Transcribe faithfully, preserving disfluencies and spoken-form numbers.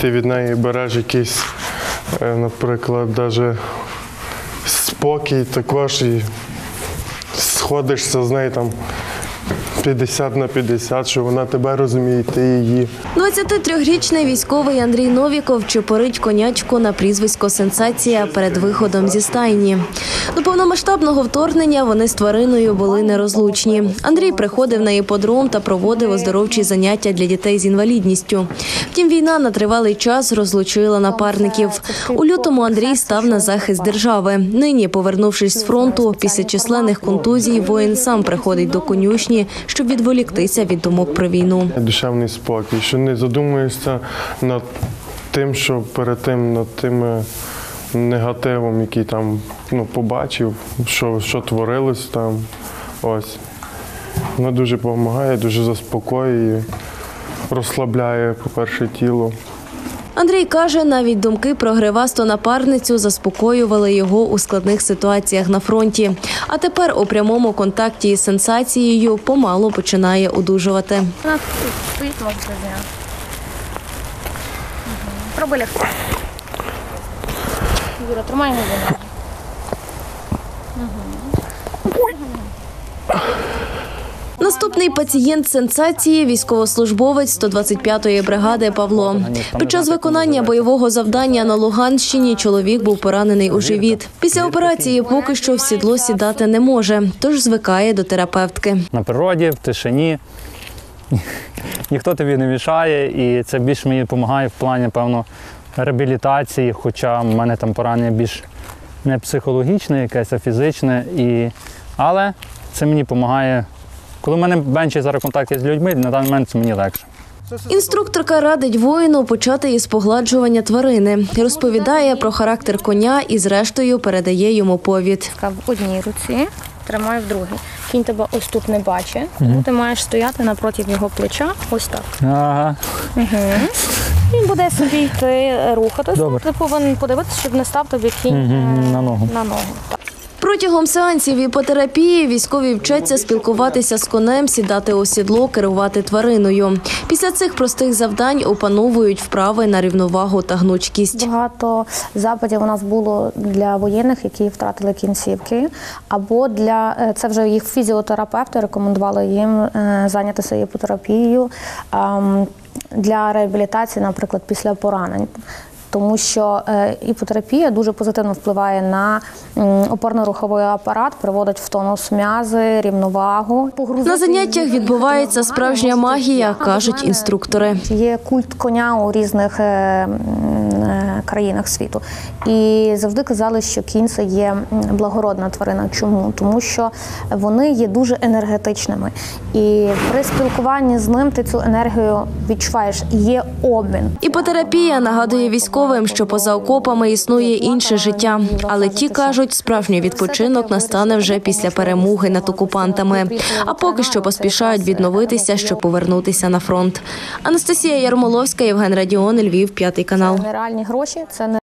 ти від неї береш якийсь, наприклад, навіть спокій також і сходишся з нею там п'ятдесят на п'ятдесят, що вона тебе розуміє, ти її. двадцятитрирічний військовий Андрій Новіков чепорить конячку на прізвисько «Сенсація» перед виходом зі стайні. До повномасштабного вторгнення вони з твариною були нерозлучні. Андрій приходив на іподром та проводив оздоровчі заняття для дітей з інвалідністю. Втім, війна на тривалий час розлучила напарників. У лютому Андрій став на захист держави. Нині, повернувшись з фронту, після численних контузій, воїн сам приходить до конюшні, щоб відволіктися від думок про війну. Душевний спокій, що не задумуєшся над тим, що перед тим, над тим негативом, який там ну, побачив, що, що творилось там. Ось. Вона дуже допомагає, дуже заспокоює, розслабляє, по-перше, тіло. Андрій каже, навіть думки про гривасту напарницю заспокоювали його у складних ситуаціях на фронті. А тепер у прямому контакті із «Сенсацією» помалу починає одужувати. Вона стоїть, можна зняти. Пробуй лягти. Юра, тримай його. Наступний пацієнт «Сенсації» – військовослужбовець сто двадцять п'ятої бригади Павло. Під час виконання бойового завдання на Луганщині чоловік був поранений у живіт. Після операції поки що в сідло сідати не може, тож звикає до терапевтки. На природі, в тишині, ніхто тобі не мішає, і це більш мені допомагає в плані, певно, реабілітації, хоча в мене там поранення більш не психологічне, якесь, а фізичне. І... Але це мені допомагає. Коли в мене менше зараз контактів з людьми, на даний момент це мені легше. Інструкторка радить воїну почати із погладжування тварини. Розповідає про характер коня і зрештою передає йому повід. В одній руці, тримай в другій. Кінь тебе ось тут не бачить, тому ти маєш стояти напроти його плеча, ось так. Ага. Угу. Він буде собі йти рухатися. Добре. Ти повинен подивитися, щоб не став тобі кінь угу. на ногу. На ногу. Протягом сеансів іпотерапії військові вчаться спілкуватися з конем, сідати у сідло, керувати твариною. Після цих простих завдань опановують вправи на рівновагу та гнучкість. Багато запитів у нас було для воєнних, які втратили кінцівки, або для, це вже їх фізіотерапевти рекомендували їм зайнятися іпотерапією для реабілітації, наприклад, після поранень. Тому що іпотерапія дуже позитивно впливає на опорно-руховий апарат, приводить в тонус м'язи, рівновагу. На заняттях відбувається справжня магія, кажуть інструктори. Є культ коня у різних країнах світу. І завжди казали, що кінь – це є благородна тварина. Чому? Тому що вони є дуже енергетичними. І при спілкуванні з ним ти цю енергію відчуваєш. Є обмін. Іпотерапія нагадує військовим, що поза окопами існує інше життя. Але ті кажуть, справжній відпочинок настане вже після перемоги над окупантами. А поки що поспішають відновитися, щоб повернутися на фронт. Анастасія Ярмоловська, Євген Радіон, Львів, п'ятий канал. Це нереальні гроші, це не